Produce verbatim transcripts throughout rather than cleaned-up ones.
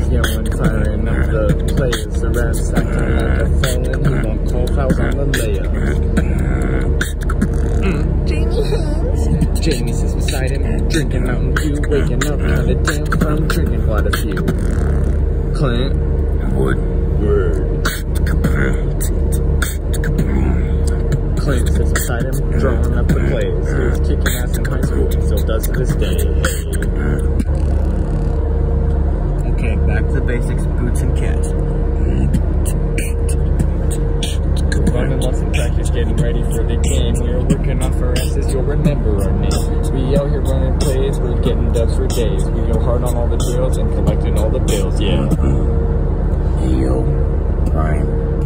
yelling, firing up the players. The refs acting like a felon. He won't call fouls on the layup. Mm. Jamie Haynes. Jamie sits beside him, drinking Mountain Dew, waking up kinda damn from drinking quite a few. Clint Woodward. Clint sits beside him, drawing up the plays. He was kicking ass in high school and still does to this day. Hey. Okay, back to the basics, boots and cats. We're running lots of practice, getting ready for the game. We're working off our asses, you'll remember our names. We out here running plays, we're getting dubs for days. We go hard on all the drills and collecting all the bills, yeah. Yo, Brian.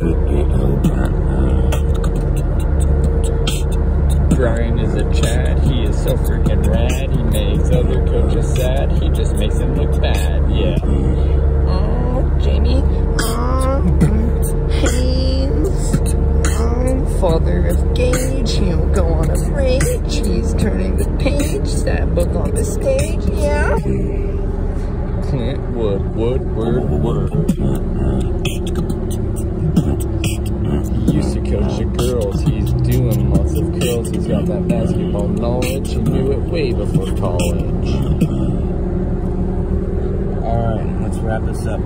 Brian is a Chad, he is so freaking rad. He makes other coaches sad, he just makes them look bad, yeah. Oh, Jamie. Oh, Haynes. Oh, father of Gage. He'll go on a rage. He's turning the page. That book on the stage, yeah. Clint Wood, Wood, Word, Word. He used to coach the girls. He's doing lots of curls. He's got that basketball knowledge. He knew it way before college. Alright, let's wrap this up.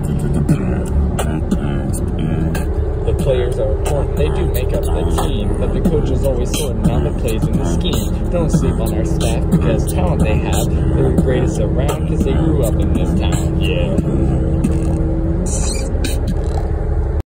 The players are important, they do make up the team, but the coach is always sorting out the plays in the scheme. Don't sleep on our staff because talent they have, they're the greatest around because they grew up in this town, yeah.